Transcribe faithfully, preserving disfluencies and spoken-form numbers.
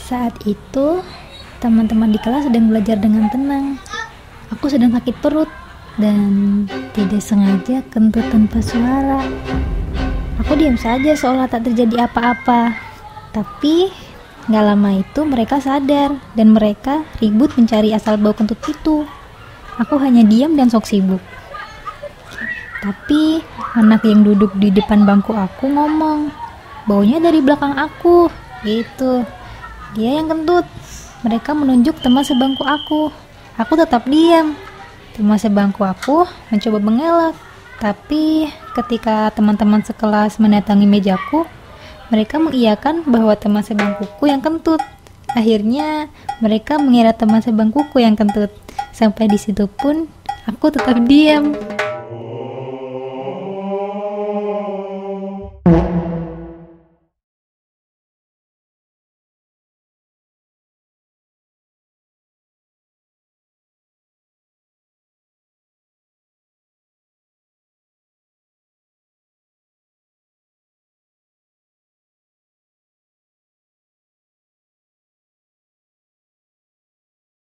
Saat itu, teman-teman di kelas sedang belajar dengan tenang. Aku sedang sakit perut dan tidak sengaja kentut tanpa suara. Aku diam saja seolah tak terjadi apa-apa. Tapi gak lama itu mereka sadar dan mereka ribut mencari asal bau kentut itu. Aku hanya diam dan sok sibuk. Tapi anak yang duduk di depan bangku aku ngomong, baunya dari belakang aku, gitu. Dia yang kentut. Mereka menunjuk teman sebangku aku. Aku tetap diam. Teman sebangku aku mencoba mengelak. Tapi ketika teman-teman sekelas mendatangi mejaku, mereka mengiyakan bahwa teman sebangkuku yang kentut. Akhirnya mereka mengira teman sebangkuku yang kentut. Sampai di situ pun aku tetap diam.